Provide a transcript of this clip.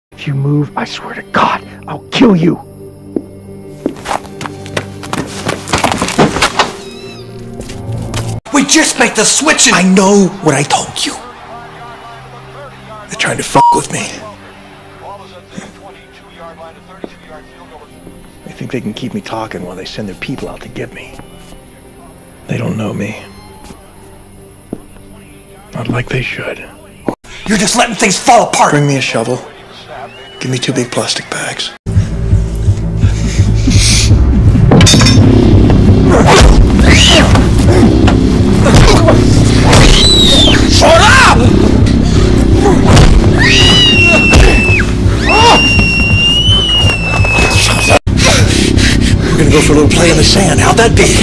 If you move, I swear to God, I'll kill you. We just make the switch and I know what I told you. They're trying to fuck with me. They think they can keep me talking while they send their people out to get me. They don't know me. Not like they should. You're just letting things fall apart. Bring me a shovel. Give me 2 big plastic bags. Shut up! We're gonna go for a little play in the sand. How'd that be?